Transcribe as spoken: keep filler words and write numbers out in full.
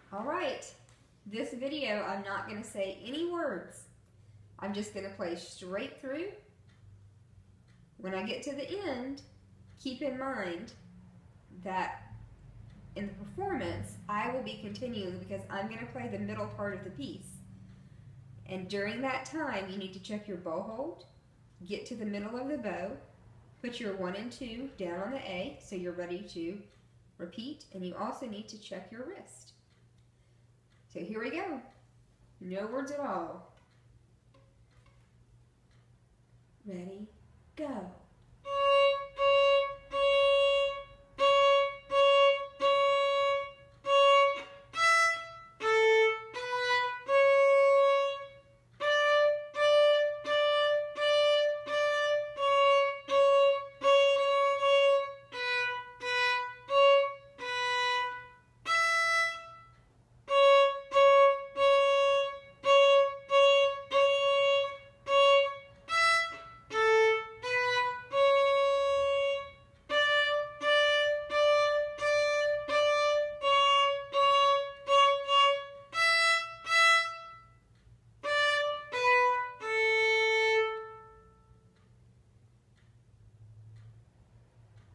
All right, this video I'm not going to say any words. I'm just going to play straight through. When I get to the end, keep in mind that in the performance, I will be continuing because I'm going to play the middle part of the piece. And during that time, you need to check your bow hold, get to the middle of the bow, put your one and two down on the A so you're ready to repeat, and you also need to check your wrist. So here we go. No words at all. Ready, go.